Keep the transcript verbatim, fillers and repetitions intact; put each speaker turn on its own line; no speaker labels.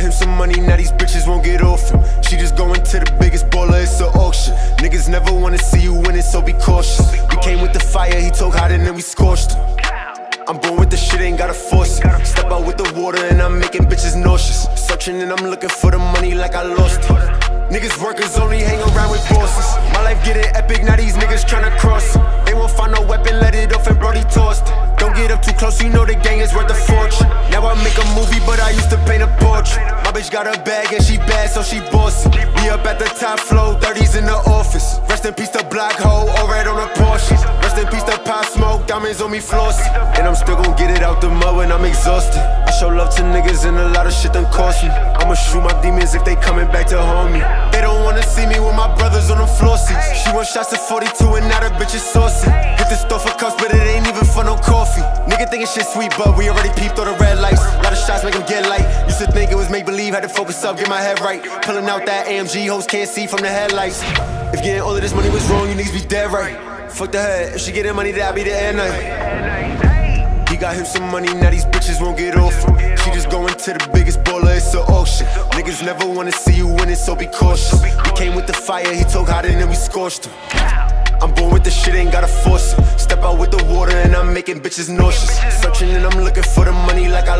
him some money, now these bitches won't get off him. She just going to the biggest baller, it's an auction. Niggas never wanna see you winning, so be cautious. We came with the fire, he told hot and then we scorched him. I'm born with the shit, ain't gotta force it. Step out with the water and I'm making bitches nauseous. Searching and I'm looking for the money like I lost it. Niggas workers only hang around with bosses. My life getting epic, now these niggas tryna cross it. They won't find no weapon, let it off and Brody tossed it. Don't get up too close, you know the gang is worth a fortune. Now I make a movie, but I used to paint a portrait. My bitch got a bag and she bad, so she bossy. Be up at the top floor, thirties in the office. Rest in peace to Black Hole, all red on a Porsche. Rest in peace to Pop Smoke, diamonds on me flossy. And I'm still gon' get it out the mud when I'm exhausted. I show love to niggas and a lot of shit done cost me. I'ma shoot my demons if they coming back to haunt me. They don't wanna see me with my brothers on the floor seats. She want shots at forty-two and now that bitch is saucy. Hit the store for cups, but it ain't even for no coffee. Nigga thinking shit sweet, but we already peeped all the red lights. Lot of shots make them get light. Used to think it was make-believe, had to focus up, get my head right. Pulling out that A M G, hoes can't see from the headlights. If getting all of this money was wrong, you niggas be dead right. Fuck the head, if she getting money, that'll be the air night. He got him some money, now these bitches won't get off him. She just going to the biggest baller, it's an auction. Niggas never wanna see you winning, so be cautious. We came with the fire, he told hot and then we scorched him. I'm born with the shit, ain't gotta force it. Step out with the water and I'm making bitches nauseous. Searching and I'm looking for the money like I